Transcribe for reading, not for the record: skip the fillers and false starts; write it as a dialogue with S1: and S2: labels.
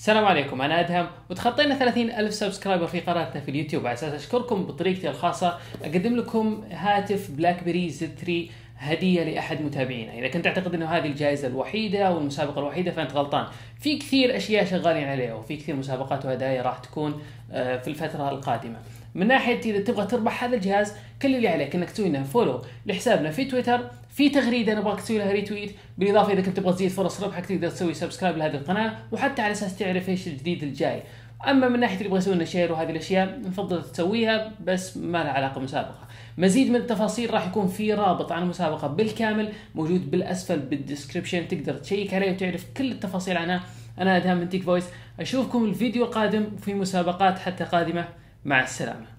S1: السلام عليكم، أنا أدهم وتخطينا 30,000 سبسكرايبر في قناتنا في اليوتيوب. على أساس أشكركم بطريقتي الخاصة أقدم لكم هاتف بلاك بيري زد 3 هدية لأحد متابعينا. إذا كنت تعتقد أنه هذه الجائزة الوحيدة أو المسابقة الوحيدة فأنت غلطان. في كثير أشياء شغالين عليها وفي كثير مسابقات وهدايا راح تكون في الفترة القادمة. من ناحية إذا تبغى تربح هذا الجهاز، كل اللي عليك إنك تسوي لنا فولو لحسابنا في تويتر، في تغريدة نبغاك تسوي لها ريتويت، بالإضافة إذا كنت تبغى تزيد فرص ربحك تقدر تسوي سبسكرايب لهذه القناة، وحتى على أساس تعرف إيش الجديد الجاي. أما من ناحية اللي يبغى يسوي لنا شير وهذه الأشياء نفضل تسويها، بس ما لها علاقة بالمسابقة. مزيد من التفاصيل راح يكون في رابط عن المسابقة بالكامل موجود بالأسفل بالديسكريبشن، تقدر تشيك عليه وتعرف كل التفاصيل عنها. أنا أدهم من تيك فويس، أشوفكم الفيديو القادم وفي مسابقات حتى قادمة. مع السلامة.